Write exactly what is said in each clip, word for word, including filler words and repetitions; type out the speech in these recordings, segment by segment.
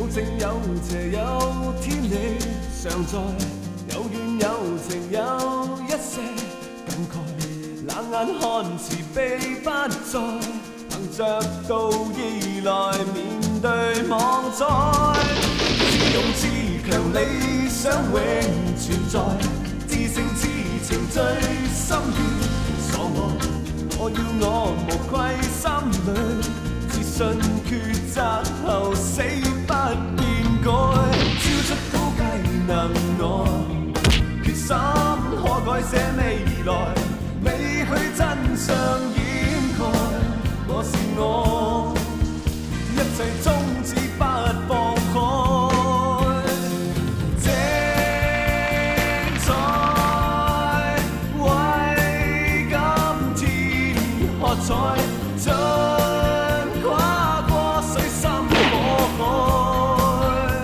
正有邪有天理常在，有怨有情有一些感慨，冷眼看慈悲不再，憑着道義來面對妄哉。自勇自強理想永存在，自勝自情最深於所愛。我要我無愧心裏自信，抉擇後死不變改，超出估計能愛，決心可改寫未來，未許真相掩蓋。我是我，一切終止不放開。盡跨過水深火海，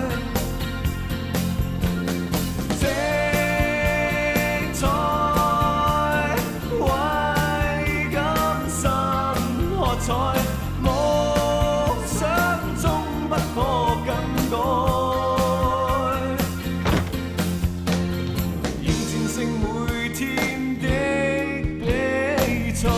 精彩為今生喝彩，夢想中不可更改，應戰勝每天的比賽。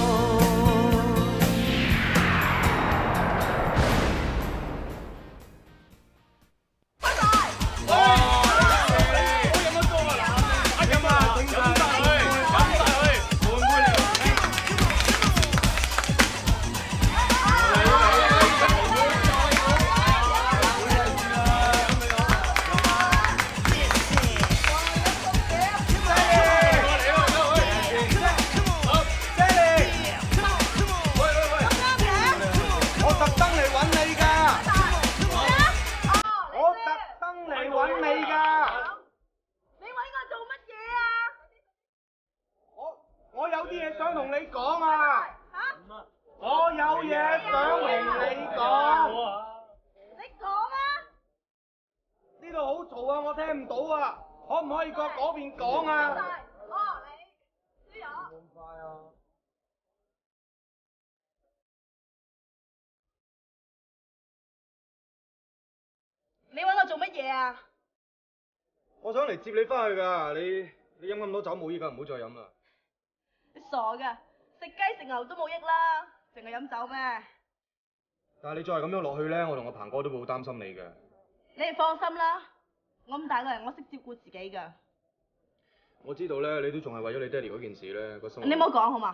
你揾我做乜嘢啊？ 我想嚟接你翻去㗎，你你飲咁多酒冇益㗎，唔好再飲啦。 你傻㗎？食雞食牛都冇益啦，淨係飲酒咩？ 但係你再係咁樣落去咧，我同我鵬哥都會好擔心你嘅。 你哋放心啦，我咁大個人，我識照顧自己㗎。 我知道咧，你都仲係為咗你爹哋嗰件事咧個心。 你唔好講好嘛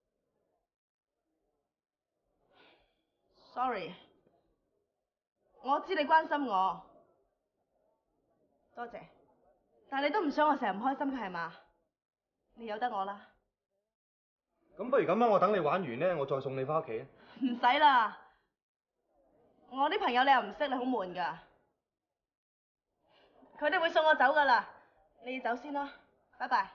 ？Sorry， 我知你關心我，多謝。但係你都唔想我成日唔開心嘅係嘛？你由得我啦。 咁不如咁啦，我等你玩完咧，我再送你翻屋企啊。 唔使啦，我啲朋友你又唔識，你好悶㗎。佢哋會送我走㗎啦，你走先啦，拜拜。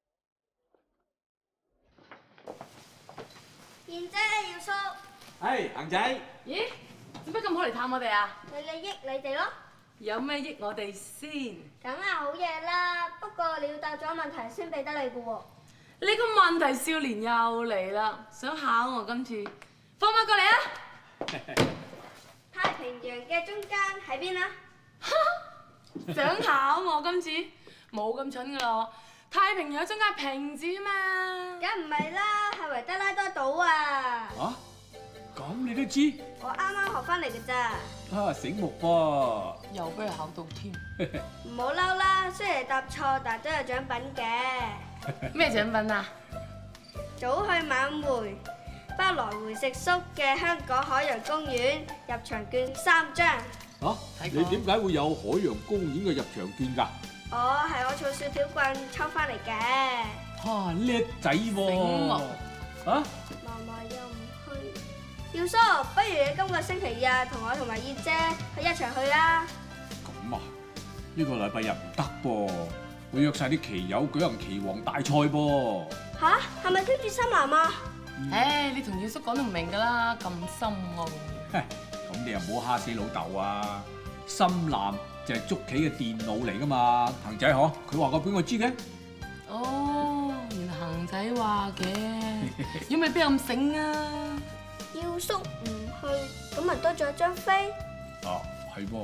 燕姐，耀叔。 係，恒仔。 咦？做乜咁好嚟探我哋啊？ 佢哋益你哋咯。 有咩益我哋先？ 梗係好嘢啦，不過你要答咗問題先俾得你㗎喎。 你個問題少年又嚟啦，想考我今次？放馬過嚟啊！ 太平洋嘅中間喺邊啊？ 想考我今次？冇咁蠢㗎咯！太平洋中間平字啊嘛。 梗唔係啦，係維德拉多島啊。 啊？咁你都知？ 我啱啱學翻嚟㗎咋。 啊，醒目噃！ 又俾佢考到添。 唔好嬲啦，雖然答錯，但都有獎品嘅。 咩獎品啊？ 早去晚回，包來回食宿嘅香港海洋公園入場券三張。 啊？你點解會有海洋公園嘅入場券㗎？ 哦，係我儲雪條棍抽翻嚟嘅。 嚇，叻仔喎！啊？ 嫲嫲又唔去。耀叔，不如你今個星期日同我同埋燕姐去一齊去啦。 咁啊？呢個禮拜日唔得噃，會約晒啲棋友舉行棋王大賽噃。 吓？係咪挑戰森林啊？ 唉，你同耀叔講都唔明㗎啦，咁深奧。 咁你又唔好蝦死老豆啊！深藍就係捉棋嘅電腦嚟㗎嘛，恒仔嗬，佢話過俾我知嘅。 哦，原來恒仔話嘅，如果未必咁醒啊！ 耀叔唔去，咁咪多咗張飛。 啊，係噃，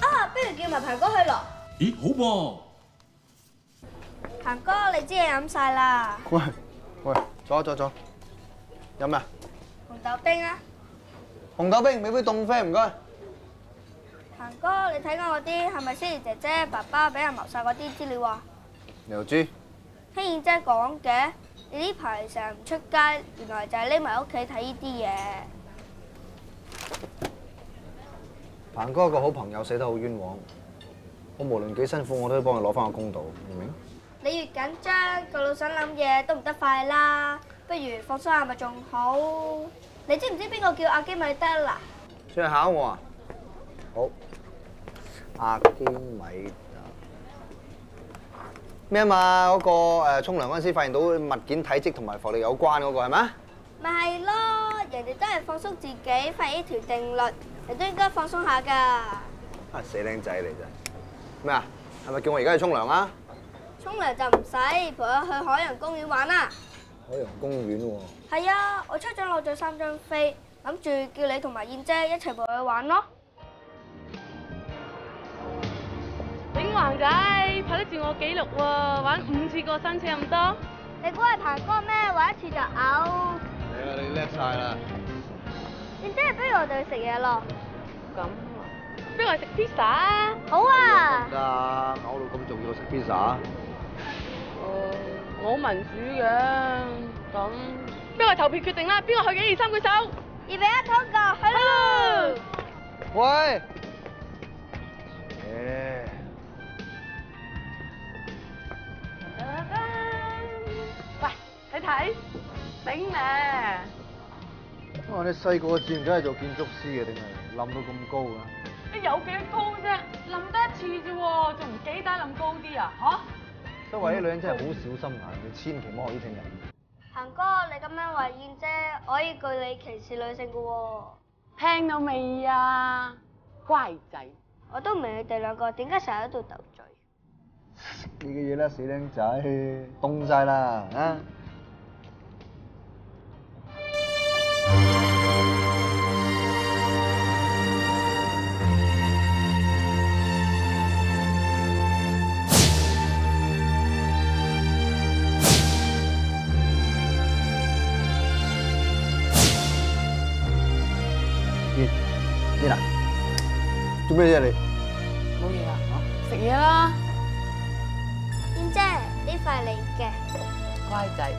啊，不如叫埋鵬哥去咯。 咦，好噃！ 鵬哥，你支嘢飲晒啦。 喂喂，坐坐坐，飲啊！ 紅豆冰啊！ 紅豆冰，俾杯凍啡唔該。 鵬哥，你睇我嗰啲係咪星兒姐姐爸爸俾人謀殺嗰啲資料啊？ 你又知？ 聽燕姐講嘅，你呢排成日唔出街，原來就係匿埋屋企睇呢啲嘢。 鵬哥個好朋友死得好冤枉，我無論幾辛苦，我都要幫佢攞翻個公道，明唔明？ 你越緊張，個腦想諗嘢都唔得快啦。不如放鬆下咪仲好。你知唔知邊個叫阿基米德啦？ 出去考我啊！好，阿基米德咩啊嘛？嗰個誒沖涼嗰陣時發現到物件體積同埋浮力有關嗰個係咪？ 咪係咯，人哋都係放鬆自己，發現呢條定律，你都應該放鬆下㗎。 啊死僆仔嚟啫！咩啊？係咪叫我而家去沖涼啊？ 沖涼就唔使，陪我去海洋公園玩啦。 海洋公園喎。 係啊，我出咗攞咗三張飛，諗住叫你同埋燕姐一齊陪我去玩咯。 炳橫仔拍得住我紀錄喎，玩五次過山車咁多。 你估係鵬哥咩？玩一次就嘔。 係啊，你叻晒啦！ 燕姐，不如我哋去食嘢咯。 咁啊，不如我食 pizza 啊！ 好啊。 得啊，嘔到咁仲要食 pizza？ 誒，我好民主嘅，咁不如我投票決定啦，邊個去嘅二三舉手。 預備一通過，去咯！ 喂！ 喂，睇睇，頂咧！ 哇！你細個志願梗係做建築師嘅，定係冧到咁高㗎？ 你有幾高啫？冧得一次啫喎，仲唔幾大冧高啲啊？嚇！ 周圍啲女人真係好小心眼，你千祈唔好學呢種人。 鵬哥，你咁樣話燕姐，我可以據你歧視女性㗎喎。 聽到未啊？乖仔， 我都唔明你哋兩個點解成日喺度鬥嘴。 你嘅嘢啦，死僆仔，凍晒啦啊！燕燕啊，做咩啫你？ 冇嘢啊，食嘢啦。 燕姐，呢塊你嘅。 乖仔。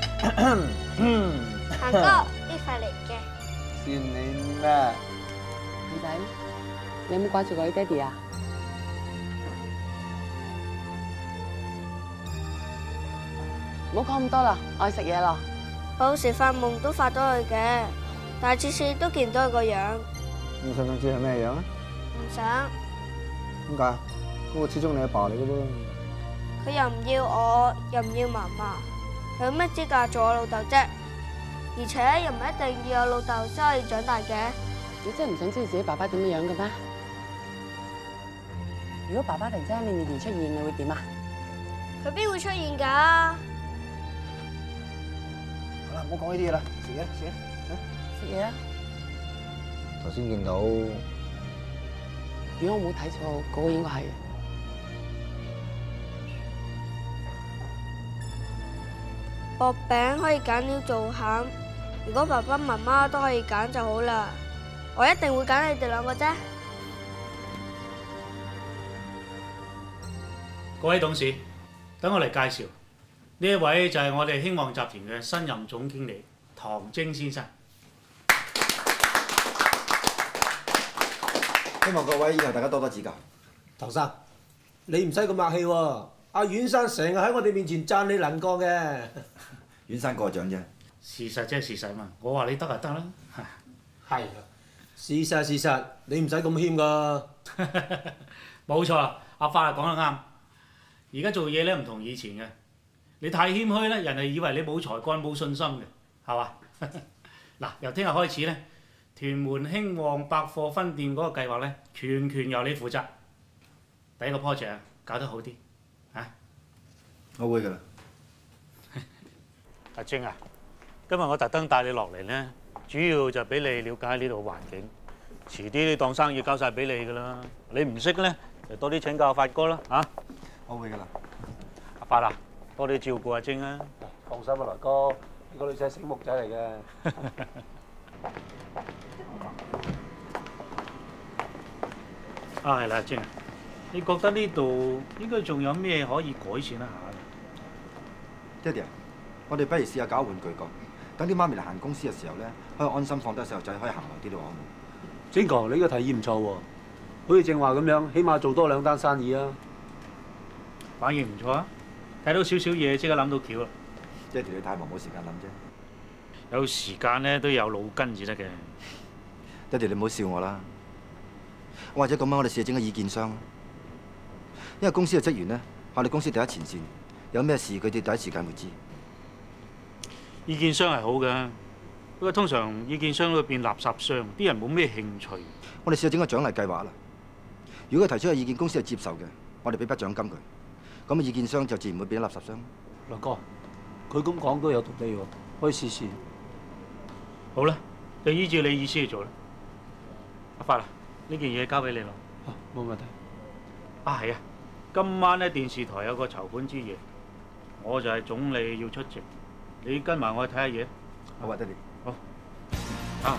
鵬哥，呢塊嚟嘅。 算你啦。 二仔，你有冇掛住我啲爹哋啊？唔好講咁多啦，我去食嘢咯。 我有時發夢都發到佢嘅，但係次次都見唔到佢個樣。 你想唔想知係咩樣啊？ 唔想。 點解？嗰個始終你阿爸嚟嘅噃。 佢又唔要我，又唔要媽媽，佢有咩資格做我老豆啫？而且又唔一定要有老豆先可以長大嘅。 你真係唔想知道自己爸爸點樣樣嘅咩？如果爸爸突然之間喺你面前出現，你會點啊？ 佢邊會出現㗎？ 好啦，唔好講呢啲嘢啦，食嘢食嘢， 食嘢啊！ 頭先見到， 如果我冇睇錯，嗰個應該係。 薄餅可以揀料做餡，如果爸爸媽媽都可以揀就好啦。我一定會揀你哋兩個啫。 各位董事，等我嚟介紹，呢一位就係我哋興旺集團嘅新任總經理唐晶先生。 希望各位以後大家多多指教。 唐生，你唔使咁客氣喎。阿阮生成日喺我哋面前讚你能幹嘅。 阮生過獎啫。 事實即係事實嘛，我話你得就得啦。 係。事實事實，你唔使咁謙噶。 冇錯，阿發講得啱。而家做嘢咧唔同以前嘅，你太謙虛咧，人哋以為你冇才幹冇信心嘅，係嘛？嗱，由聽日開始咧，屯門興旺百貨分店嗰個計劃咧，全權由你負責。第一個 project 搞得好啲，嚇、啊。 我會㗎啦。 阿晶啊，今日我特登帶你落嚟咧，主要就俾你了解呢度環境， 遲啲你當生意交晒俾你㗎啦。你唔識咧，就多啲請教發哥啦嚇。 我會㗎啦。 阿發啊，多啲照顧阿晶啊。 放心啊，來哥，呢個女仔醒目仔嚟嘅。 啊，係啦，阿晶啊，你覺得呢度應該仲有咩可以改善一下？ 爹哋啊，我哋不如試下搞玩具角，等啲媽咪嚟行公司嘅時候咧，可以安心放低細路仔，可以行耐啲咯，好唔好？ 晶哥，你呢個提議唔錯喎，好似正話咁樣，起碼做多兩單生意啊！ 反應唔錯啊！睇到少少嘢，即刻諗到橋啦。 爹哋你太忙冇時間諗啫。 有時間咧都有腦筋至得嘅。 爹哋你唔好笑我啦。或者咁樣，我哋試下整個意見箱，因為公司嘅職員咧，係我哋公司第一前線，有咩事佢哋第一時間會知。 意見箱係好嘅，不過通常意見箱都會變垃圾箱，啲人冇咩興趣。 我哋試下整個獎勵計劃啦。如果佢提出嘅意見公司係接受嘅，我哋俾筆獎金佢，咁嘅意見箱就自然會變咗垃圾箱。 梁哥，佢咁講都有道理喎，可以試試。 好啦，就依照你意思去做啦。阿發啊，呢件嘢交俾你咯。 冇問題。 啊係啊，今晚咧電視台有個籌款之夜，我就係總理要出席，你跟埋我去睇下嘢。 好啊，爹哋。 好。啊。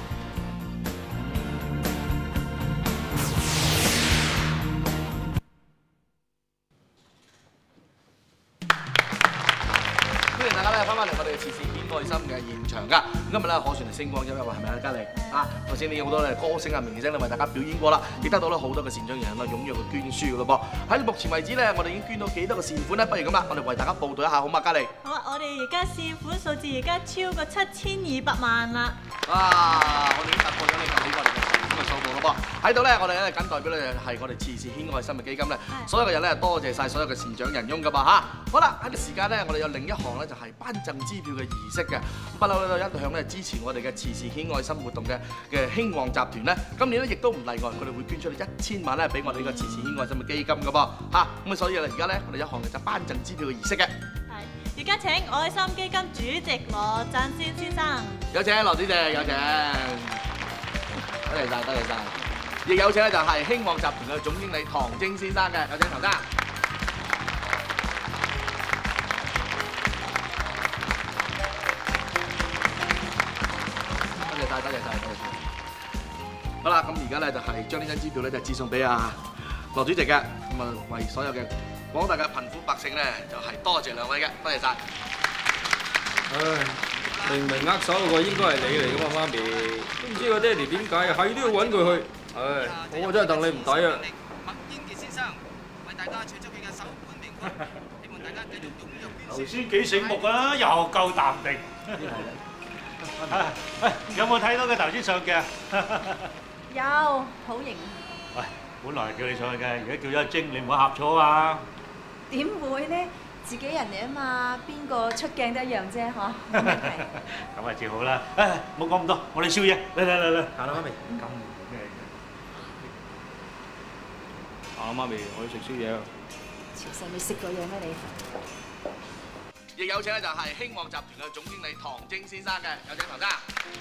歡迎大家咧翻返嚟我哋嘅慈善顯愛心嘅現場㗎。今日咧可算係星光熠熠喎，係咪啊，嘉莉？啊，頭先你有好多咧歌星啊、明星咧為大家表演過啦，亦得到咧好多嘅善長人啦踴躍嘅捐書㗎咯噃。喺目前為止咧，我哋已經捐到幾多個善款咧？不如咁啦，我哋為大家報道一下好嘛，嘉莉？ 好啊，我哋而家善款數字而家超過七千二百萬啦。 啊！我哋已經突破咗呢個幾個年嘅善款嘅數目咯噃。喺度咧，我哋咧僅代表咧係我哋慈善顯愛心嘅基金咧，所有嘅人咧多謝晒所有嘅善長人翁㗎噃嚇。好啦，喺呢個時間咧，我哋有另一項咧就係頒贈支票嘅儀式嘅。不嬲都一向咧支持我哋嘅慈善顯愛心活動嘅嘅興旺集團咧，今年咧亦都唔例外，佢哋會捐出一千萬咧俾我哋呢個慈善顯愛心嘅基金㗎噃嚇。咁啊，所以咧而家咧我哋一項嘅就頒贈支票嘅儀式嘅。 係，而家請愛心基金主席羅贊先先生。 有請羅主席，有請。多謝晒，多謝晒。亦有請咧就係興旺集團嘅總經理唐晶先生嘅，有請唐生。多謝晒，多謝晒，多謝晒。好啦，咁而家咧就係將呢張支票咧就致送俾阿羅主席嘅，咁啊為所有嘅廣大嘅貧苦百姓咧就係多謝兩位嘅，多謝晒。 唉。明明握手嗰個應該係你嚟噶嘛，媽咪，都唔知個爹哋點解啊，係都要揾佢去。唉，我真係戥你唔抵啊！ 麥英傑先生為大家唱出佢嘅首本名曲，希望大家繼續踴躍捐頭先幾醒目啊，又夠淡定。喂，有冇睇到佢頭先上嘅？ 有，好型。 喂，本來係叫你上去嘅，而家叫咗阿晶，你唔好呷醋啊！ 點會呢？自己人嚟啊嘛，邊個出鏡都一樣啫，嗬。冇問題。 咁啊，至好啦。誒，唔好講咁多，我哋宵夜，嚟嚟嚟嚟。行啦，媽咪。咁嘅。 啊，媽咪，我要食宵夜啊！ 潮汕你食過嘢咩你？亦有請咧就係興旺集團嘅總經理唐晶先生嘅，有請唐生。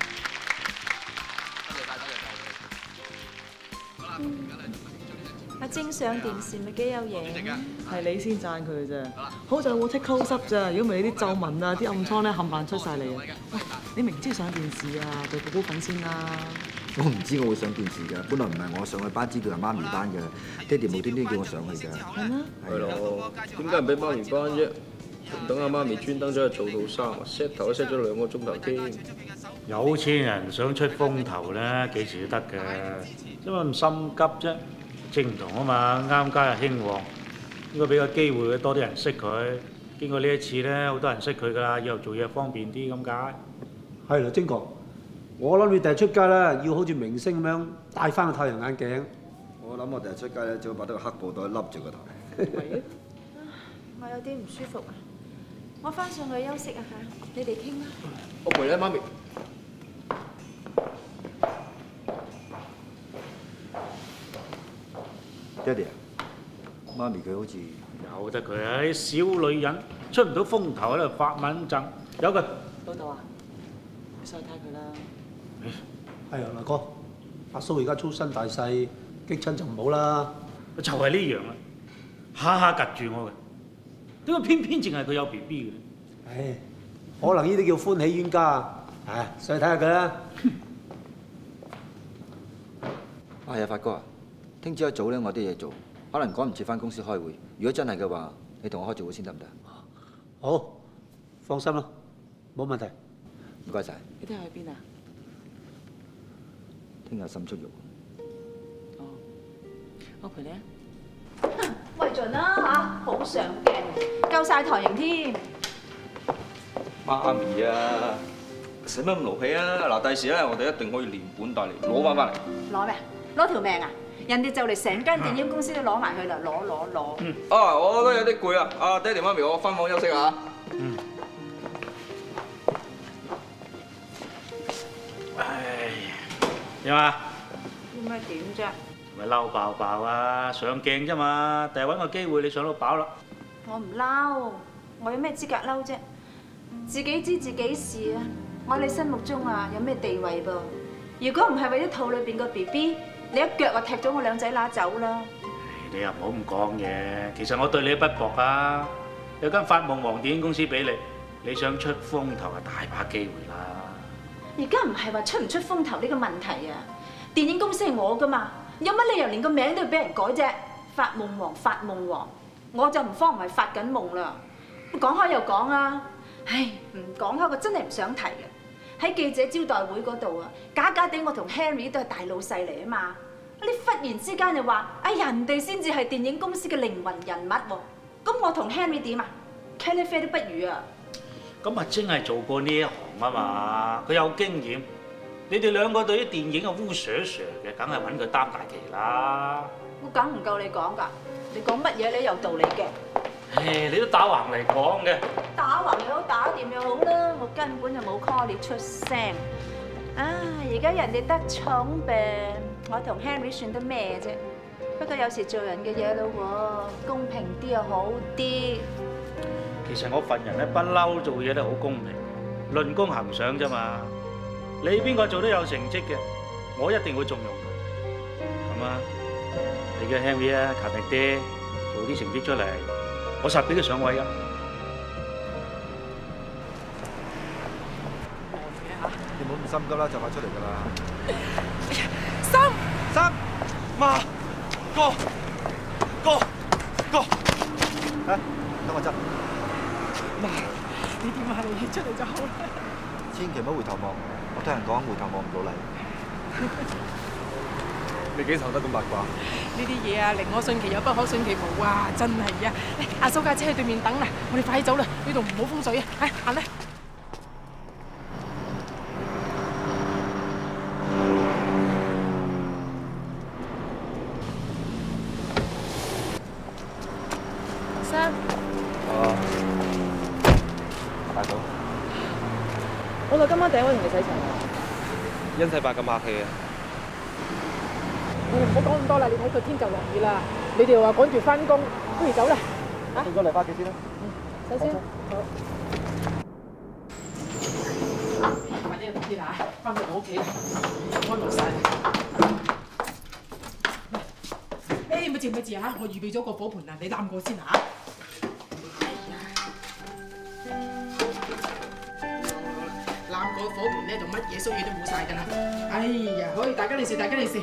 多謝晒，多謝晒。好啦，咁而家咧就。 阿晶上電視咪幾有型， 係你先讚佢啫。好在冇 take close up 咋，如果唔係你啲皺紋啊、啲暗瘡咧冚唪唥出晒嚟啊！喂，你明知上電視啊，做寶寶粉先啦。 我唔知我會上電視㗎，本來唔係我上去頒支票係媽咪頒嘅，爹哋無端端叫我上去㗎。 係咩？ 係咯，點解唔俾媽咪頒啫？等阿媽咪專登走去做套衫啊 ，set 頭都 set 咗兩個鐘頭添。 有錢人想出風頭咧，幾時都得嘅，因為咁心急啫。正唔同啊嘛，啱加入興旺，應該俾個機會多啲人識佢。經過呢一次咧，好多人識佢㗎啦，以後做嘢方便啲咁解。 係啦，晶哥，我諗你第日出街咧，要好似明星咁樣戴翻個太陽眼鏡。 我諗我第日出街咧，最好擺多個黑布袋笠住個頭。 我有啲唔舒服啊，我翻上去休息啊嚇，你哋傾啦。 我陪你，媽咪。 爹哋啊，媽咪佢好似由得佢啊！啲小女人出唔到風頭喺度發敏陣，由佢。 老豆啊，你上去睇佢啦。 係啊，嗱哥， 阿叔而家粗身大細，激親就唔好啦。 就係呢樣啦，下下夾住我嘅，點解偏偏淨係佢有 B B 嘅？ 唉，可能呢啲叫歡喜冤家啊！上去睇下佢啦。 係啊，發哥啊，聽朝一早咧，我有啲嘢做，可能趕唔切翻公司開會。如果真係嘅話，你同我開早會先得唔得？ 好，放心啦，冇問題。 唔該晒。 你聽日去邊啊？ 聽日心出肉。 哦，我陪你啊。 喂盡啦嚇，好上鏡，夠晒台型添。 媽咪啊，使乜咁勞氣啊？嗱，第時咧，我哋一定可以連本帶利攞翻翻嚟。 攞咩？攞條命啊！人哋就嚟成間電影公司都攞埋去啦，攞攞攞。 嗯。啊，我都有啲攰啊！啊，爹哋媽咪，我翻房休息下。 嗯。唉，點啊？ 點解點啫？ 咪嬲爆爆啊！上鏡啫嘛，第日揾個機會你上到飽啦。 我唔嬲，我有咩資格嬲啫？自己知自己事啊！我喺你心目中啊，有咩地位噃？如果唔係為咗肚裏邊個 B B， 你一腳就踢咗我兩仔乸走啦！ 你又唔好咁講嘢，其實我對你不薄啊！有間發夢王電影公司俾你，你想出風頭啊，大把機會啦！ 而家唔係話出唔出風頭呢個問題啊！電影公司係我噶嘛，有乜理由連個名都要俾人改啫？發夢王，發夢王，我就唔慌唔係發緊夢啦！講開又講啊！唉，唔講開我真係唔想提嘅。喺記者招待會嗰度啊，假假地我同 Henry 都係大老細嚟啊嘛！你忽然之間就話，哎人哋先至係電影公司嘅靈魂人物喎，咁我同 Henry 點啊？茄喱啡都不如啊！ 咁啊，真係做過呢一行啊嘛，佢有經驗。你哋兩個對啲電影啊烏蛇蛇嘅，梗係揾佢擔大旗啦。 我梗唔夠你講㗎，你講乜嘢你有道理嘅。 唉，你都打橫嚟講嘅。 打橫又好，打掂又好啦，我根本就冇 call 你出聲。啊，而家人哋得重病，我同 Henry 算得咩啫？不過有時做人嘅嘢咯喎，公平啲又好啲。 其實我份人咧不嬲做嘢都好公平，論功行賞啫嘛。你邊個做得有成績嘅，我一定會重用佢。咁啊，你嘅 Henry 啊，勤力啲，做啲成績出嚟，我實俾佢上位噶。 你唔好咁心急啦，就快出嚟噶啦。 三三媽哥哥哥， 啊，等我執。 媽，你點啊？你出嚟就好啦。 千祈唔好回頭望，我聽人講回頭望唔到你。 你幾頭得咁八卦？ 呢啲嘢啊，寧可信其有，不可信其無啊！真係啊！阿蘇架車喺對面等啦，我哋快啲走啦，呢度唔好風水啊！唉，行啦。生。 哦。大嫂。 我就今晚第一位同你洗塵。 殷世伯咁客氣啊！ 你唔好講咁多啦，你睇個天就落雨啦。你哋話趕住翻工，不如走啦。 啊，到咗嚟翻屋企先啦。 嗯，走先。好。快啲快啲啦嚇，翻到我屋企啦，安樂晒。誒，咪住咪住嚇，我預備咗個火盆啊，你攬過先嚇。攬個火盆咧，就乜嘢衰嘢都冇晒㗎啦。哎呀，可以大家利是，大家利是。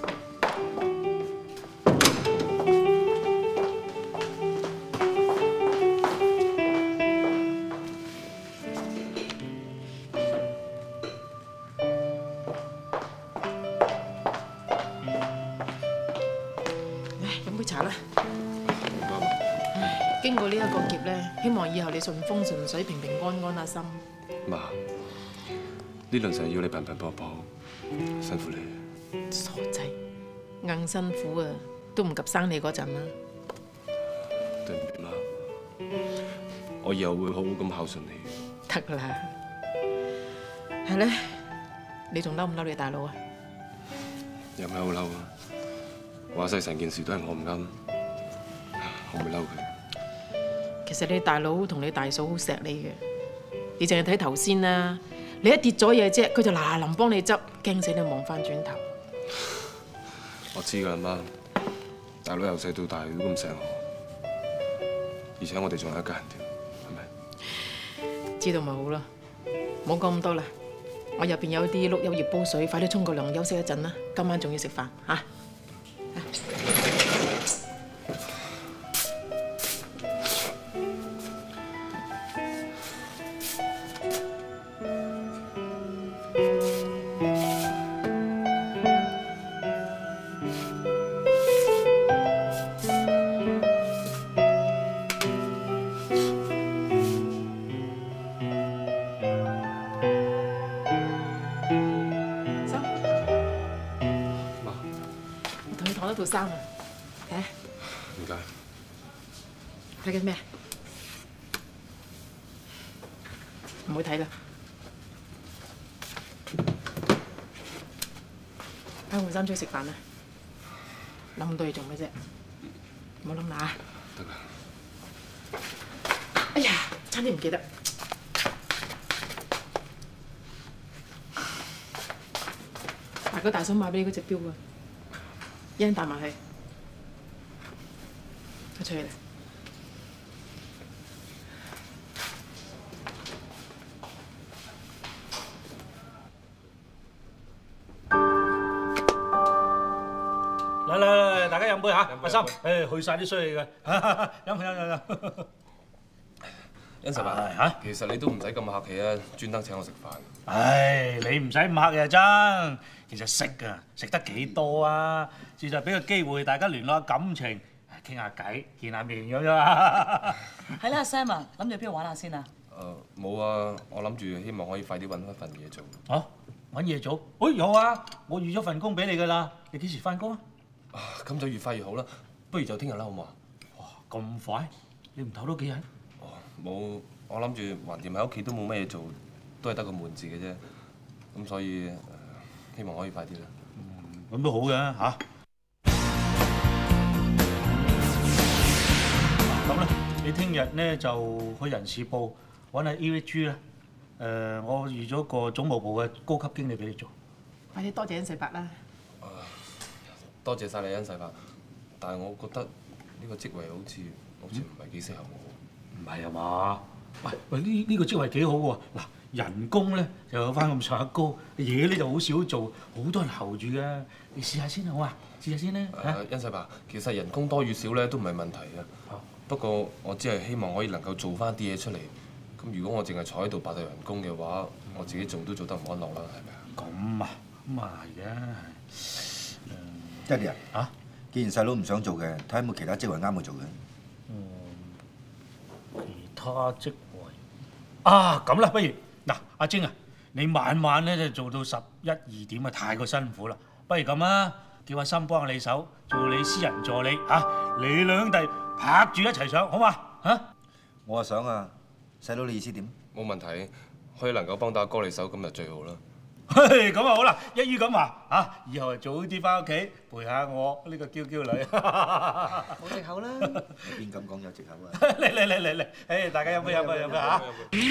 經過呢一個劫咧，希望以後你順風順水、平平安安啊心。 媽，呢輪成日要你頻頻撲撲，辛苦你。 傻仔，硬辛苦啊，都唔及生你嗰陣啦。 對唔住媽，我以後會好好咁孝順你。 得啦，係咧，你仲嬲唔嬲你大佬啊？ 有咩好嬲啊？話晒成件事都係我唔啱，我唔會嬲佢。 其實你大佬同你大嫂好錫你嘅，你淨係睇頭先啦，你一跌咗嘢啫，佢就嗱嗱臨幫你執，驚死你望翻轉頭。 我知㗎啦，媽。大佬由細到大都咁錫我，而且我哋仲係一家人添，係咪？ 知道咪好啦，唔好講咁多啦。我入邊有啲碌柚葉煲水，快啲沖個涼休息一陣啦。今晚仲要食飯嚇。套衫啊，睇下。 點解？ 睇緊咩？唔好睇啦。睇換衫出去食飯啦。諗咁多嘢做咩啫？唔好諗啦啊！ 得啦。 哎呀，差啲唔記得。大哥大嫂買俾你嗰隻錶啊！一陣帶埋去，我出去啦。 嚟嚟嚟，大家飲杯嚇，阿心，誒去曬啲衰氣嘅，飲飲飲飲。 欣實伯嚇，其實你都唔使咁客氣啊，專登請我食飯。 唉，你唔使咁客氣啊，真。其實食啊，食得幾多啊？事實俾個機會大家聯絡下感情，傾下偈，見下面咁啫嘛。 係啦，阿 Sam 啊，諗住邊度玩下先啊？ 誒冇啊，我諗住希望可以快啲揾翻份嘢做。 嚇？揾嘢做？誒有啊，我預咗份工俾你㗎啦。你幾時翻工啊？ 啊，咁就越快越好啦。不如就聽日啦，好唔好啊？ 哇，咁快？你唔唞多幾日？ 哦，冇，我諗住橫掂喺屋企都冇咩嘢做，都係得個悶字嘅啫。咁所以。希望可以快啲啦。 嗯，咁都好嘅嚇。咁咧，你聽日咧就去人事部揾下 E V G 啦。誒，我預咗個總務部嘅高級經理俾你做。 快啲多謝欣世伯啦。 誒，多謝晒你欣世伯，但係我覺得呢個職位好似好似唔係幾適合我。 唔係啊嘛？喂喂，呢呢個職位幾好喎！嗱。人工咧就有翻咁上下高，嘢咧就好少做，好多人候住嘅。你試下先好啊，試下先咧。 誒，欣世伯，其實人工多與少咧都唔係問題嘅。不過我只係希望可以能夠做翻啲嘢出嚟。咁如果我淨係坐喺度白對人工嘅話，我自己做都做得唔安樂啦，係咪啊？ 咁啊，咁啊係嘅。 爹哋啊，啊，既然細佬唔想做嘅，睇下有冇其他職位啱佢做嘅。 嗯，其他職位啊，咁啦，不如。嗱，阿晶啊，你晚晚咧就做到十一二點啊，太過辛苦啦。不如咁啊，叫阿心幫你手做你私人助理嚇，你兩兄弟拍住一齊上，好嘛？嚇！ 我啊想啊，細佬你意思點？ 冇問題，可以能夠幫到阿哥你手咁就最好啦。 嘿，咁啊好啦，一於咁話嚇，以後早啲翻屋企陪下我呢個嬌嬌女。 冇藉口啦！ 邊咁講有藉口啊？ 嚟嚟嚟嚟嚟，誒大家飲杯飲杯飲杯嚇！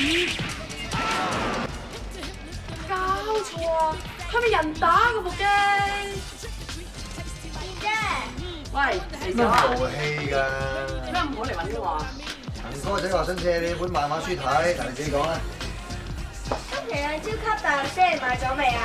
搞錯啊！係咪人打嘅部機？ 姐， 喂，嚟咩咗啊？ 做戲㗎？ 點解唔好嚟揾我啊？ 陳哥仔話想借你本漫畫書睇，但你自己講啦。 今期嘅超級大學生買咗未啊？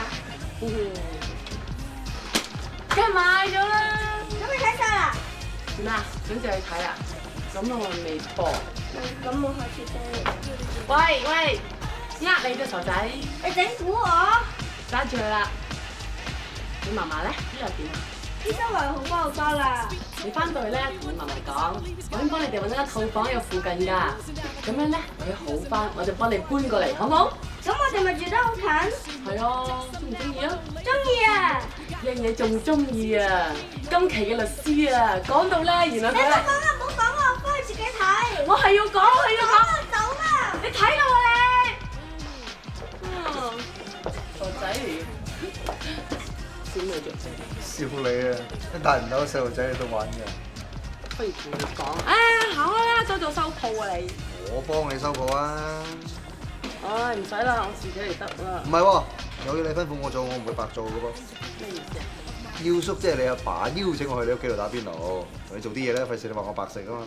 梗係買咗啦。 咁你睇晒啦？ 點啊？想借去睇啊？咁我未播。 咁我下次睇。 喂喂，呃你啫傻仔！ 你整蠱我？ 揸住佢啦！你嫲嫲咧？呢又點啊？ 啲周圍好多好多啦。 你翻到去咧，同你嫲嫲講，我已經幫你哋揾咗間套房喺個附近㗎。咁樣咧，佢好翻，我就幫你搬過嚟，好唔好？ 咁我哋咪住得好近？ 係啊，中唔中意啊？ 中意啊！ 樣嘢仲中意啊！今期嘅律師啊，講到咧，原來佢係…… 你唔好講啦，唔好講啦，我翻去自己睇。 我係要講，我係要講。 走啦！ 你睇到啊你？嗯，傻仔嚟嘅，笑你做咩？ 笑你啊！一大唔到細路仔喺度玩嘅。 不如同你講，唉，行開啦，走做收鋪啊你。 我幫你收鋪啊！ 唉，唔使啦，我自己嚟得啦。 唔係喎，有嘢你吩咐我做，我唔會白做嘅噃。 咩意思啊？ 耀叔即係你阿爸邀請我去你屋企度打邊爐，同你做啲嘢咧，費事你話我白食啊嘛。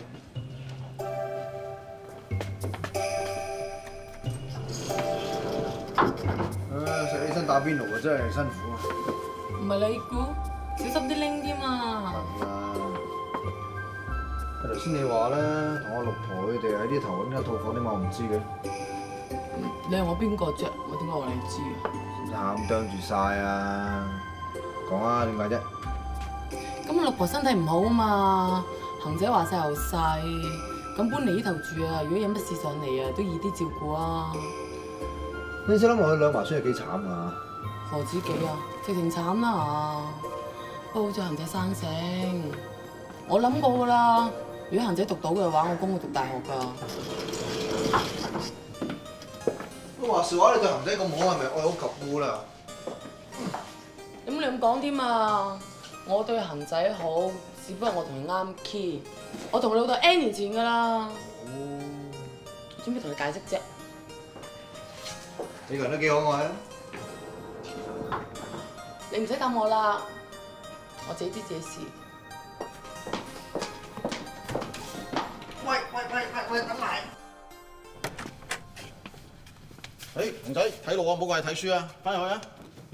唉，食起身打邊爐啊，真係辛苦啊！ 唔係你估，小心啲拎添啊！ 係啊！頭先你話咧，同我六婆佢哋喺呢頭揾間套房，點解我唔知嘅？ 你係我邊個啫？我點解話你知啊？ 咁啄住晒啊！講啊，點解啫？ 咁我六婆身體唔好啊嘛，恒仔話細又細，咁搬嚟呢頭住啊，如果有乜事上嚟啊，都易啲照顧啊！ 你知諗我兩華孫係幾慘啊？ 何止幾啊？直情慘啦！不過好似恒仔生性，我諗過噶啦。如果恒仔讀到嘅話，我供佢讀大學㗎。 都話實話，你對恒仔咁好，係咪愛屋及烏啦？ 咁你咁講添啊？我對恒仔好，只不過我同佢啱 key。我同老豆 N 年前㗎啦。哦。準備同你解釋啫。 你個人都幾可愛啊！ 你唔使答我啦，我自己知自己事。 喂喂喂喂喂，等埋！ 誒，恒仔睇路啊，唔好過嚟睇書啊，翻入去啊！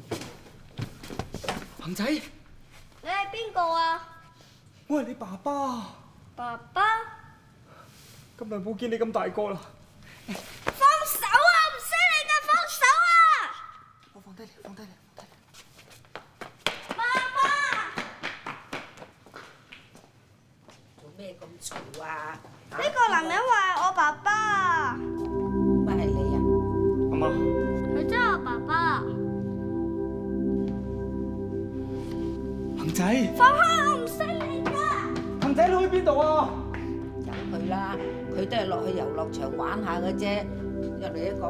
恒仔， 你係邊個啊？ 我係你爸爸。 爸爸？ 咁耐冇見你咁大個啦！ 放手啊！唔識你㗎，放手啊！ 我放低你，放低你，放低你。 爸爸！ 做咩咁嘈啊？ 呢個男人話係我爸爸。 乜係你啊？ 阿媽。 佢真係我爸爸。 恒仔。 放開我，唔識你㗎。 恒仔，你去邊度啊？ 由佢啦，佢都係落去遊樂場玩下嘅啫。入嚟一講，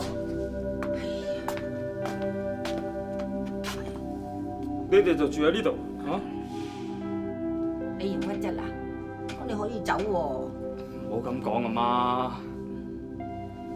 你哋就住喺呢度嚇？ 你嫌屈質啊？咁你可以走喎。 唔好咁講啊，媽！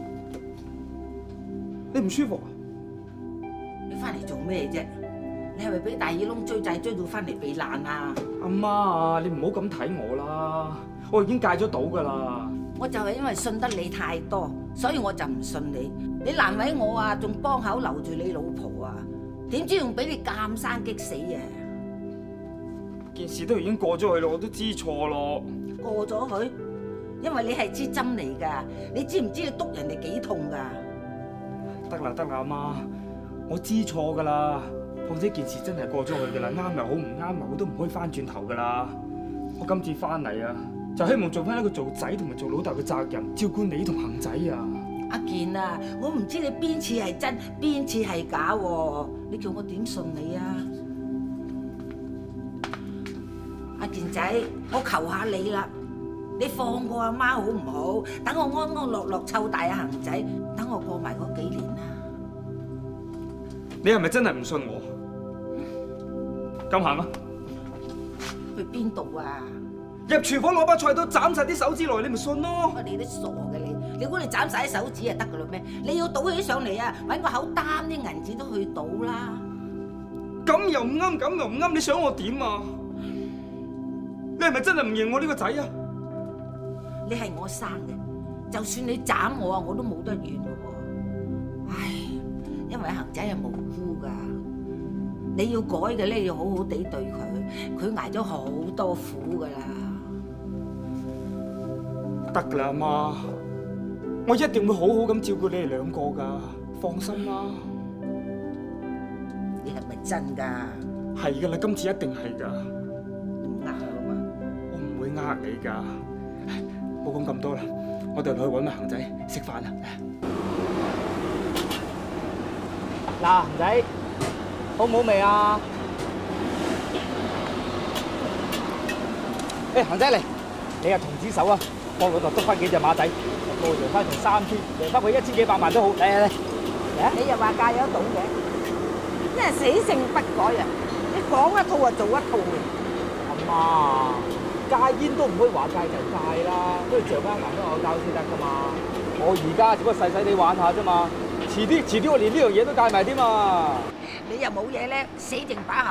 你唔舒服啊？ 你翻嚟做咩啫？你係咪俾大耳窿追債追到翻嚟避難啊？ 阿媽啊，你唔好咁睇我啦，我已經戒咗賭噶啦。 我就係因為信得你太多，所以我就唔信你。你難為我啊，仲幫口留住你老婆啊，點知仲俾你鑑生激死啊！ 件事都已經過咗去咯，我都知錯咯。 過咗去，因為你係支針嚟㗎，你知唔知你篤人哋幾痛㗎？ 得啦得啦，阿媽，我知錯㗎啦。況且件事真係過咗去㗎啦，啱又好，唔啱又好，都唔可以翻轉頭㗎啦。我今次翻嚟啊，就希望做翻一個做仔同埋做老豆嘅責任，照顧你同恒仔啊。 阿健啊，我唔知你邊次係真，邊次係假喎，你叫我點信你啊？阿健仔，我求下你啦，你放過阿媽好唔好？等我安安樂樂湊大阿恒仔，等我過埋嗰幾年啊！ 你係咪真係唔信我？咁行啊！ 去邊度啊？ 入廚房攞把菜刀斬晒啲手指落，你咪信咯！ 你都傻嘅你，你估你斬晒啲手指就得噶啦咩？你要倒起上嚟啊，揾個口擔啲銀紙都去倒啦！ 咁又唔啱，咁又唔啱，你想我點啊？你係咪真係唔認我呢個仔啊？ 你係我生嘅，就算你斬我啊，我都冇得怨嘅喎。唉，因為恒仔係無辜噶，你要改嘅咧，要好好地對佢，佢捱咗好多苦噶啦。 得㗎啦，阿媽，我一定會好好咁照顧你哋兩個㗎，放心啦。 你係咪真㗎？ 係㗎啦，今次一定係㗎。 你唔呃我嘛？ 我唔會呃你㗎。冇講咁多啦，我哋落去揾阿恒仔食飯啦。嗱，恒仔，好唔好味啊？誒，恒仔嚟，你係童子手啊！幫老豆捉翻幾隻馬仔，個贏翻成三千，贏翻佢一千幾百萬都好。嚟嚟嚟，嚟啊！ 你又話戒咗賭嘅，真係死性不改啊！你講一套就做一套嘅。 阿媽，戒煙都唔可以話戒就戒啦，都要著翻銀都有交先得噶嘛。我而家只不過細細地玩下啫嘛，遲啲遲啲我連呢樣嘢都戒埋添嘛。 你又冇嘢咧，死定把口，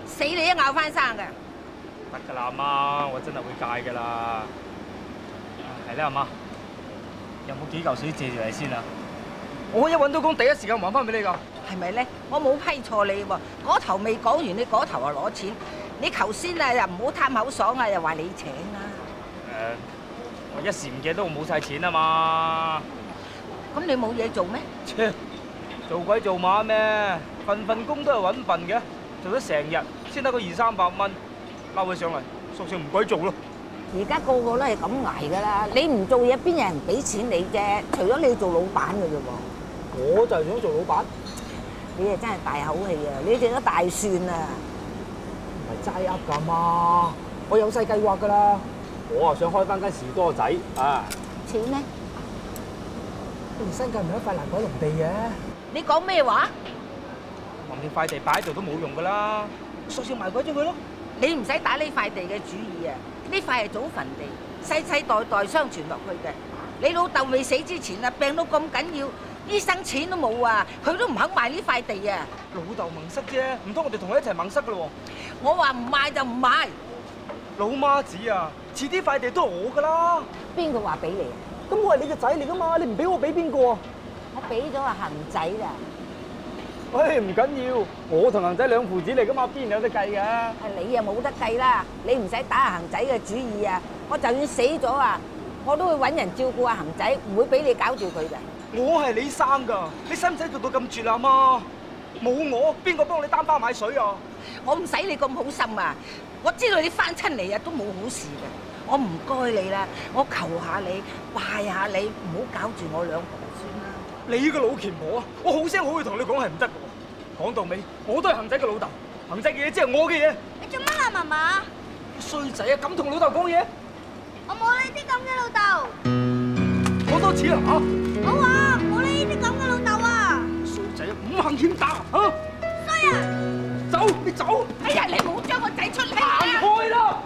死你都咬翻生㗎。 得㗎啦，阿媽，我真係會戒㗎啦。係咧，阿媽，有冇幾嚿水借住你先啊？我一揾到工，第一時間還翻俾你㗎。 係咪咧？我冇批錯你喎，嗰頭未講完，你嗰頭啊攞錢。你頭先啊又唔好貪口爽啊，又話你請啦。 誒，我一時唔記得我冇晒錢啊嘛。 咁你冇嘢做咩？ 切，做鬼做馬咩？份份工都係揾笨嘅，做咗成日先得個二三百蚊，撈起上嚟，索性唔鬼做咯。 而家個個都係咁捱㗎啦，你唔做嘢邊有人俾錢你啫？除咗你做老闆㗎啫喎。 我就係想做老闆。 你啊真係大口氣啊！你隻都大算啊！ 唔係齋噏㗎嘛，我有細計劃㗎啦。我啊想開翻間士多仔啊。 錢咧？ 你新界唔係一塊爛鬼農地嘅。 你講咩話？ 橫掂塊地擺喺度都冇用㗎啦，索性賣鬼咗佢咯。 你唔使打呢塊地嘅主意啊！呢塊係祖墳地，世世代代相傳落去嘅。你老豆未死之前啊，病到咁緊要，醫生錢都冇啊，佢都唔肯賣呢塊地啊！ 老豆蒙失啫，唔通我哋同佢一齊蒙失㗎咯？ 我話唔賣就唔賣。 老媽子啊，遲啲塊地都係我㗎啦。 邊個話俾你啊？ 咁我係你個仔嚟㗎嘛，你唔俾我俾邊個啊？ 我俾咗阿恒仔啦。 唉，唔緊要，我同恒仔兩父子嚟㗎嘛，邊有得計㗎？ 係你啊冇得計啦，你唔使打阿恒仔嘅主意啊！我就算死咗啊，我都會揾人照顧阿恒仔，唔會俾你搞住佢嘅。 我係你生㗎，你使唔使做到咁絕啊媽？冇我，邊個幫你擔花買水啊？ 我唔使你咁好心啊！我知道你翻親嚟啊都冇好事嘅，我唔該你啦，我求下你，拜下你，唔好搞住我兩婆先啦。 你個老虔婆啊！我好聲好氣同你講係唔得嘅喎。講到尾，我都係恒仔嘅老豆，恒仔嘅嘢即係我嘅嘢。 你做乜啊，嫲嫲？ 衰仔啊！咁同老豆講嘢？ 我冇呢啲咁嘅老豆。 講多次啦嚇！ 我話冇呢啲咁嘅老豆啊！ 衰仔啊！五行欠打嚇！ 衰啊！ 走，你走！ 哎呀，你唔好將個仔出嚟行開啦！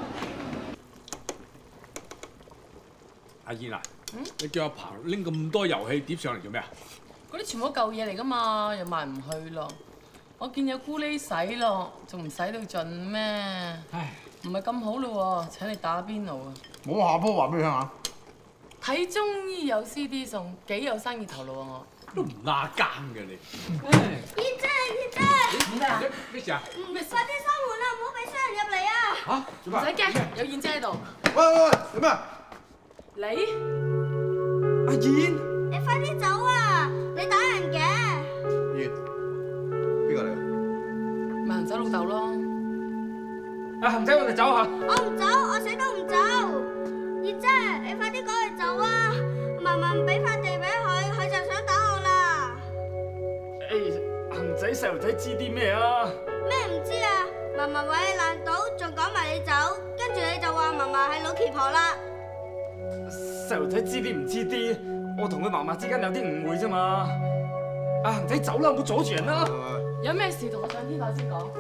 阿燕啊，你叫阿彭拎咁多遊戲碟上嚟做咩啊？ 嗰啲全部都舊嘢嚟噶嘛，又賣唔去咯。我見有咕喱洗咯，仲唔使到盡咩？唉，唔係咁好咯喎，請你打邊爐啊！ 冇下鋪話俾你聽下。 睇中醫有 C D 送，幾有生意頭腦啊我。 都唔拉更嘅你。 燕姐，燕姐。 咩啊？ 咩事啊？ 快啲閂門啦，唔好俾衰人入嚟啊！ 嚇？做咩？ 唔使驚，有燕姐喺度。 喂喂喂，做咩啊？ 你？ 阿燕。 你快啲走啊！你打人嘅。 燕，邊個嚟㗎？ 咪恒仔老豆咯。 阿恒仔，我哋走下。 我唔走，我死都唔走。燕姐，你快啲趕佢走啊！嫲嫲唔俾塊地俾佢，佢就想打我啦。 誒，恒仔細路仔知啲咩啊？ 咩唔知啊？嫲嫲話你爛賭，仲趕埋你走，跟住你就話嫲嫲係老虔婆啦。 細路仔知啲唔知啲，我同佢嫲嫲之間有啲誤會啫嘛。阿恒仔走啦，唔好阻住人啦。 有咩事同我上天台先講。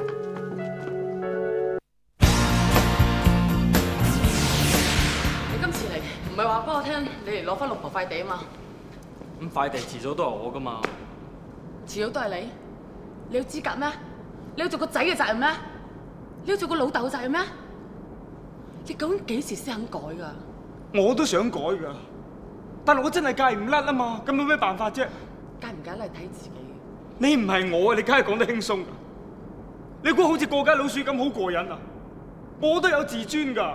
你今次嚟唔係話俾我聽，你嚟攞翻六婆塊地啊嘛？ 咁塊地遲早都係我噶嘛。 遲早都係你？你有資格咩？你有做個仔嘅責任咩？你有做個老豆嘅責任咩？你究竟幾時先肯改㗎？ 我都想改㗎，但係我真係戒唔甩啊嘛，咁有咩辦法啫？ 戒唔戒都係睇自己。 你唔係我，你梗係講得輕鬆㗎。你估好似過街老鼠咁好過癮啊？我都有自尊㗎。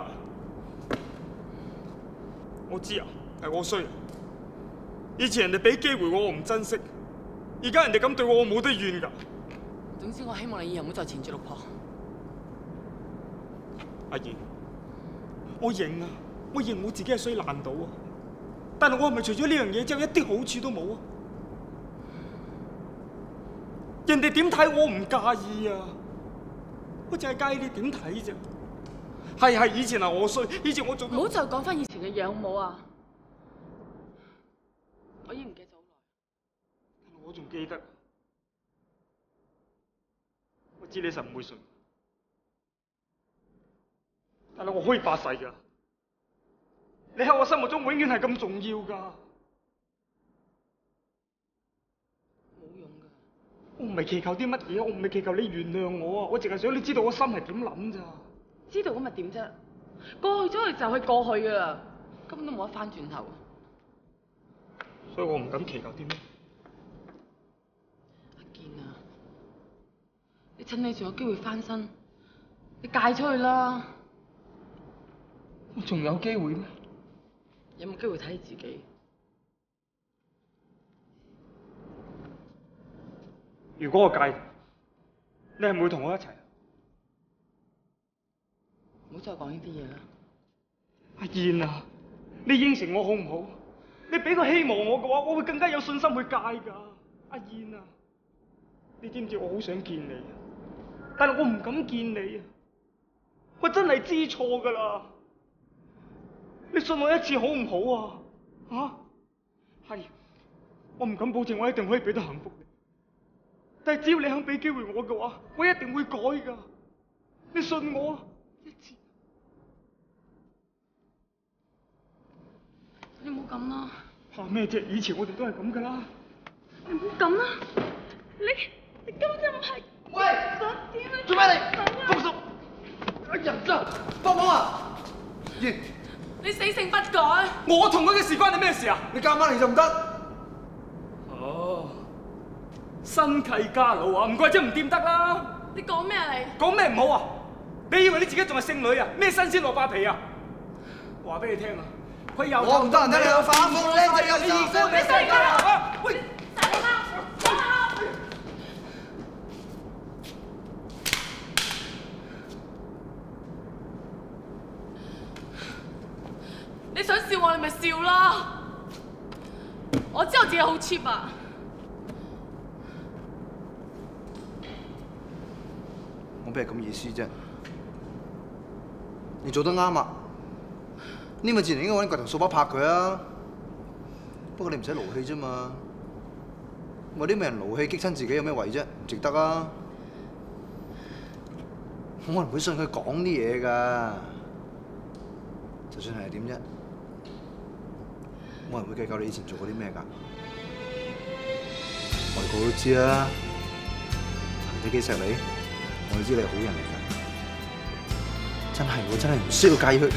我知啊，係我衰。以前人哋俾機會我，我唔珍惜；而家人哋咁對我，我冇得怨㗎。 總之，我希望你以後唔好再纏住六婆。 阿燕，我認啊。我認我自己係衰爛到啊！但係我係咪除咗呢樣嘢之後一啲好處都冇啊？人哋點睇我唔介意啊！我淨係介意你點睇啫。係係，以前係我衰，以前我做。 唔好再講翻以前嘅嘢好唔好啊？我已經唔記得咗好耐。 我仲記得，我知你實唔會信，但係我可以發誓㗎。你喺我心目中永遠係咁重要㗎，冇用㗎。 我唔係祈求啲乜嘢，我唔係祈求你原諒我啊，我淨係想你知道我心係點諗咋。 知道咁咪點啫？過去咗就係過去噶啦，根本都冇得翻轉頭。 所以我唔敢祈求啲咩。 阿健啊，你趁你仲有機會翻身，你戒出去啦。 我仲有機會咩？ 有冇機會睇你自己？ 如果我戒，你係唔會同我一齊？ 唔好再講呢啲嘢啦。 阿燕啊，你應承我好唔好？你俾個希望我嘅話，我會更加有信心去戒㗎。阿燕啊，你知唔知我好想見你，但係我唔敢見你啊！我真係知錯㗎啦。你信我一次好唔好啊？嚇？係，我唔敢保證我一定可以俾到幸福你。但係只要你肯俾機會我嘅話，我一定會改㗎。你信我啊！一次。 你唔好咁啦。 怕咩啫？以前我哋都係咁㗎啦。 你唔好咁啦。你你根本就唔係。 喂！ 想點啊？ 做咩你？放手！哎呀，真幫忙啊！燕， 你死性不改。 我同佢嘅事關你咩事啊？ 你夾硬嚟就唔得。 哦。新契家佬啊，唔怪之唔掂得啦！ 你講咩啊你？ 講咩唔好啊？你以為你自己仲係聖女啊？咩新鮮蘿蔔皮啊？話俾你聽啊，佢又我唔得人睇你有反覆，靚仔有你二哥你世界啊！喂！ 你想笑我，你咪笑啦！我知我自己好 cheap 啊！ 我邊係咁意思啫？你做得啱啊！呢個自然應該揾個頭掃把拍佢啊！不過你唔使勞氣啫嘛。為啲咩人勞氣激親自己有咩為啫？唔值得啊！我唔會信佢講啲嘢㗎。就算係點啫，冇人會計較你以前做過啲咩㗎。外國都知啦，你幾錫你？我知你係好人嚟㗎，真係我真係唔需要介意佢。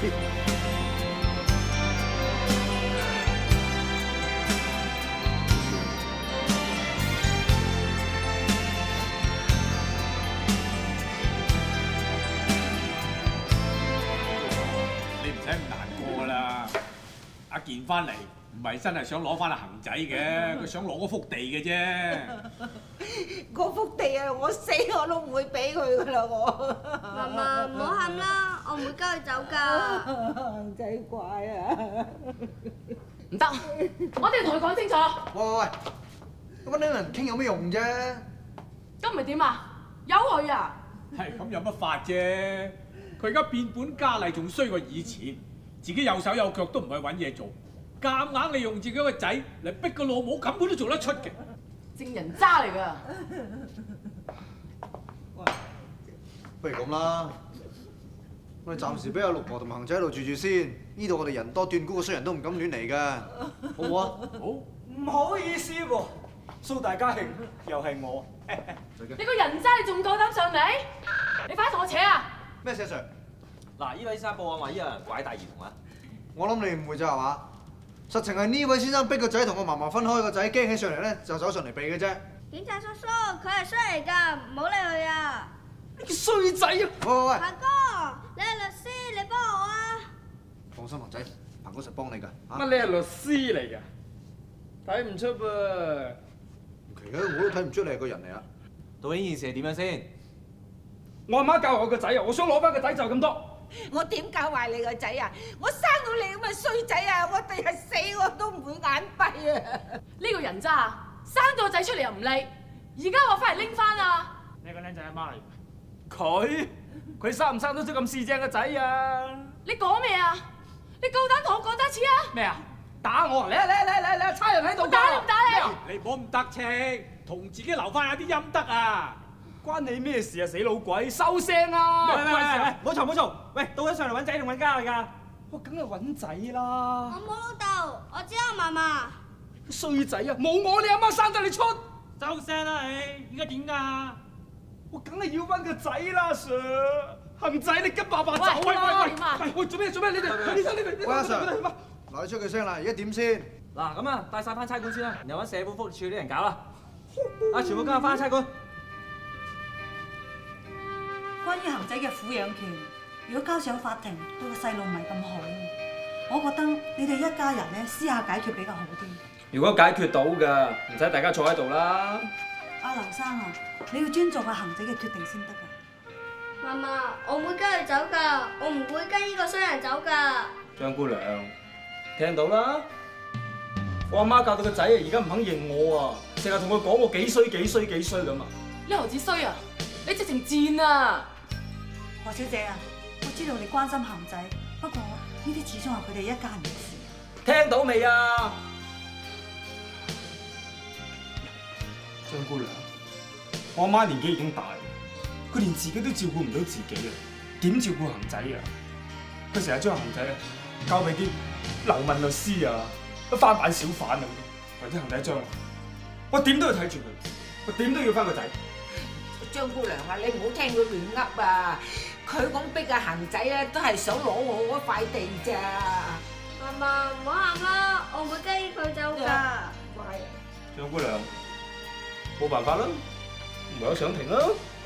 你唔使咁難過啦，阿健翻嚟唔係真係想攞翻阿恒仔嘅，佢想攞嗰幅地嘅啫。 嗰幅地啊，我死我都唔會俾佢噶啦，我。 媽媽唔好喊啦，我唔會跟佢走㗎。 恒仔乖啊！ 唔得，我哋同佢講清楚。 喂喂喂，咁揾啲人傾有咩用啫？ 咁咪點啊？由佢啊！ 係咁有乜法啫？佢而家變本加厲，仲衰過以前，自己有手有腳都唔去揾嘢做，夾硬利用自己個仔嚟逼個老母，根本都做得出嘅。 正人渣嚟㗎！ 不如咁啦，我哋暫時俾阿六婆同恒仔喺度住住先。呢度我哋人多，斷估個衰人都唔敢亂嚟㗎，好唔好啊？ 好。 唔好意思喎，蘇大家興又係我。 你個人渣，你仲夠膽上嚟？你快啲同我扯啊！ 咩事啊 Sir？ 嗱，呢位先生報案話呢有人拐帶兒童啊！ 我諗你誤會咋係嘛？實情係呢位先生逼個仔同個嫲嫲分開，個仔驚起上嚟咧就走上嚟避嘅啫。 警察叔叔，佢係衰嚟㗎，唔好理佢啊！ 你個衰仔啊！ 喂喂喂！ 鵬哥，你係律師，你幫我啊！ 放心，恒仔，鵬哥實幫你㗎。 乜你係律師嚟㗎？睇唔出噃。 唔奇嘅，我都睇唔出你係個人嚟啊！ 到底件事係點樣先？ 我阿媽教我個仔啊，我想攞翻個仔就咁多。 我點教壞你個仔啊？我生到你咁嘅衰仔啊！我第日死我都唔會眼閉啊！ 呢個人渣，生咗個仔出嚟又唔理，而家話翻嚟拎翻啊！ 你個僆仔阿媽嚟㗎？佢佢生唔生得出咁四正個仔啊？ 你講咩啊？你夠膽同我講多次啊？ 咩啊？打我！嚟啊嚟啊嚟嚟嚟！差人喺度㗎！ 打你唔打你？ 你唔好咁得戚，同自己留翻下啲陰德啊！ 關你咩事啊，死老鬼！收聲啊！ 喂喂喂喂，冇嘈冇嘈！喂，到底上嚟揾仔定揾家嚟㗎？ 我梗係揾仔啦！ 我冇老豆，我只有嫲嫲。 衰仔啊！冇我你阿媽生得你出！ 收聲啦你！而家點㗎？ 我梗係要翻個仔啦，Sir。恒仔，你跟爸爸走。 喂喂喂喂喂，做咩做咩？你哋你哋你哋。 喂，阿 Sir，嗱你出句聲啦，而家點先？ 嗱咁啊，帶晒翻差館先啦，然後揾社會福利處啲人搞啦。啊，全部跟我翻差館。 關於恒仔嘅撫養權，如果交上法庭，對個細路唔係咁好。我覺得你哋一家人咧私下解決比較好啲。 如果解決到㗎，唔使大家坐喺度啦。 阿劉生啊，你要尊重阿恒仔嘅決定先得㗎。 媽媽，我唔會跟佢走㗎，我唔會跟呢個衰人走㗎。 張姑娘，聽到啦？我阿媽教到個仔啊，而家唔肯認我啊，成日同佢講我幾衰幾衰幾衰咁啊！ 你何止衰啊？你直情賤啊！ 何小姐啊，我知道你關心恒仔，不過呢啲始終係佢哋一家人嘅事。 聽到未啊？張姑娘，我阿媽年紀已經大，佢連自己都照顧唔到自己啊，點照顧恒仔啊？佢成日將恒仔啊交俾啲流氓律師啊、翻版小販啊，或者恒仔將來，我點都要睇住佢，我點都要翻個仔。 張姑娘啊，你唔好聽佢亂噏啊！佢咁逼阿恒仔咧，都係想攞我嗰塊地咋。 媽媽唔好喊啦，我唔會跟佢走㗎。 乖。 張姑娘，冇辦法啦，唯有上庭啦。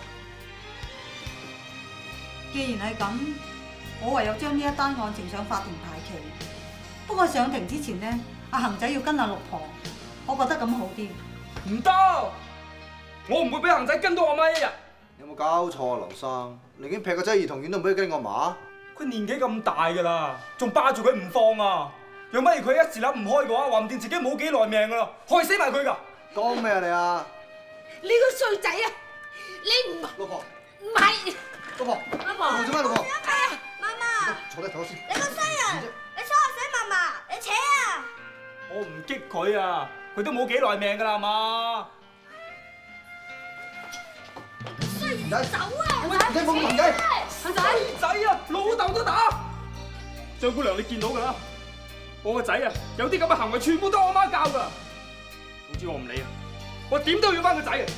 既然係咁，我唯有將呢一單案呈上法庭排期。不過上庭之前咧，阿恒仔要跟阿六婆，我覺得咁好啲。 唔得，我唔會俾恒仔跟到我媽一日。 有冇搞錯啊，劉生？你已經劈個仔兒童院都唔俾佢跟我媽？ 佢年紀咁大㗎啦，仲霸住佢唔放啊！若乜嘢佢一時諗唔開嘅話，話唔定自己冇幾耐命㗎啦，害死埋佢㗎！ 講咩啊你啊？ 你個衰仔啊！你唔老婆唔係老婆老婆做咩老婆？ 哎呀，媽媽， 坐低唞先。 你個衰人，你拖我死嫲嫲，你扯啊！ 我唔激佢啊，佢都冇幾耐命㗎啦，係嘛？ 衰人走啊！ 你冇問仔， 恒仔仔啊，老豆都打。張姑娘你見到㗎啦，我個仔啊有啲咁嘅行為，全部都係我媽教㗎。總之我唔理啊，我點都要翻個仔啊！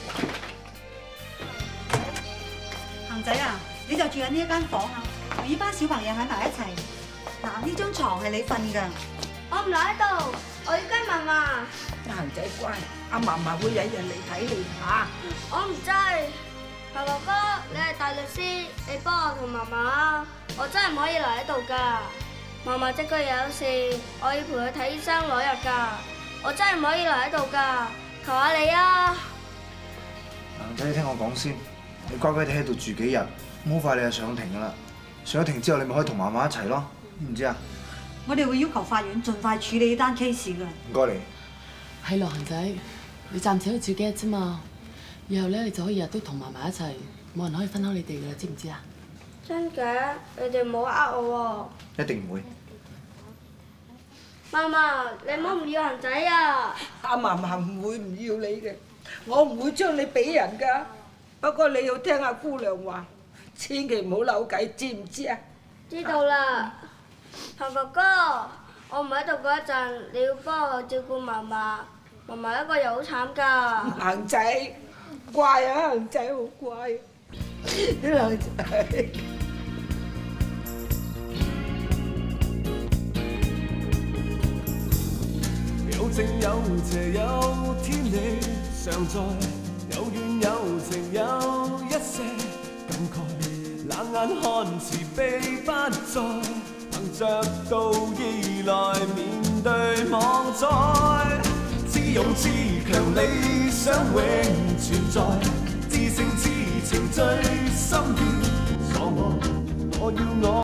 恒仔啊，你就住喺呢一間房啊，同呢班小朋友喺埋一齊。嗱，呢張床係你瞓㗎。 我唔留喺度，我要跟嫲嫲。 恒仔乖，阿嫲嫲會日日嚟睇你嚇。 我唔制。爸爸哥，你係大律師，你幫我同嫲嫲，我真係唔可以留喺度㗎。嫲嫲隻腳又有事，我要陪佢睇醫生攞藥㗎，我真係唔可以留喺度㗎，求下你啊！ 恒仔，你聽我講先，你乖乖地喺度住幾日，好快你就上庭㗎啦。上咗庭之後，你咪可以同嫲嫲一齊咯，知唔知啊？ 我哋會要求法院盡快處理呢單 case 㗎。 唔該你。 係咯，恒仔，你暫時可以住幾日啫嘛？以後咧，你就可以日日都同嫲嫲一齊，冇人可以分開你哋㗎啦，知唔知啊？ 真嘅？你哋唔好呃我喎。一定唔會。 嫲嫲，你唔好唔要恒仔啊！ 阿嫲嫲唔會唔要你嘅，我唔會將你俾人㗎。不過你要聽阿姑娘話，千祈唔好扭計，知唔知啊？ 知道啦，爸爸哥，我唔喺度嗰陣，你要幫我照顧嫲嫲，嫲嫲一個人好慘㗎。 恒仔，乖啊，恒仔好乖，恒仔。 有正有邪有天理常在，有怨有情有一些感慨，冷眼看慈悲不再，憑着道義來面對妄災，知勇知強理想永存在，知性知情最深意所愛，我要我